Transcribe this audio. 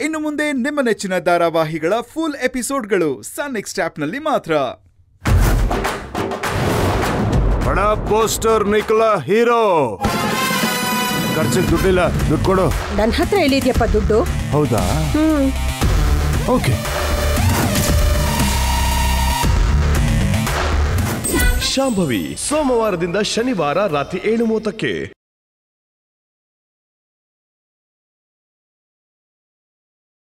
ಇನ್ನು ಮುಂದೆ ನಿಮ್ಮ ನೆಚ್ಚಿನ ಧಾರಾವಾಹಿಗಳ ಫುಲ್ ಎಪಿಸೋಡ್ಗಳು ಸನ್ ನೆಕ್ಸ್ಟ್ ಆಪ್ನಲ್ಲಿ ಮಾತ್ರ. ಬಡ ಪೋಸ್ಟರ್ ನಿಖಲ ಹೀರೋ. ಖರ್ಚಿಗೆ ದುಡ್ಡಿಲ್ಲ, ದುಡ್ಡು ಕೊಡು. ನನ್ನ ಹತ್ರ ಎಲ್ಲಿದ್ಯಪ್ಪ ದುಡ್ಡು? ಹೌದಾ? ಓಕೆ. ಶಾಂಭವಿ ಸೋಮವಾರದಿಂದ ಶನಿವಾರ ರಾತ್ರಿ 7:30ಕ್ಕೆ.